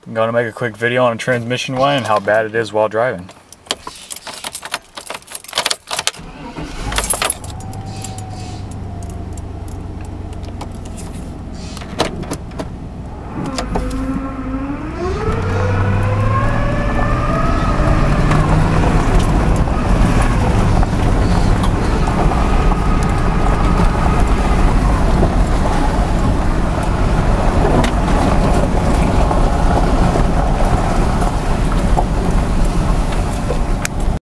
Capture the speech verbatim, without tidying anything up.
I'm going to make a quick video on a transmission whine and how bad it is while driving.